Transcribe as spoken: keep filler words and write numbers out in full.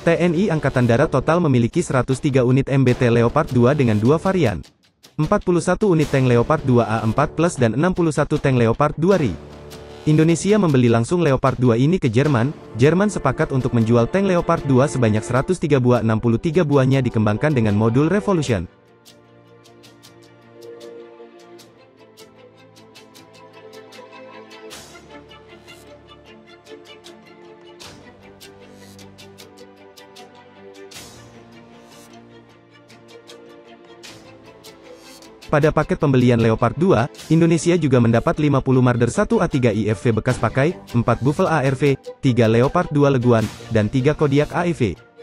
T N I Angkatan Darat total memiliki seratus tiga unit M B T Leopard dua dengan dua varian. empat puluh satu unit tank Leopard dua A empat plus dan enam puluh satu tank Leopard dua R I. Indonesia membeli langsung Leopard dua ini ke Jerman. Jerman sepakat untuk menjual tank Leopard dua sebanyak seratus tiga buah, enam puluh tiga buahnya dikembangkan dengan modul Revolution. Pada paket pembelian Leopard dua, Indonesia juga mendapat lima puluh Marder satu A tiga I F V bekas pakai, empat Buffle A R V, tiga Leopard dua Leguan, dan tiga Kodiak A E V.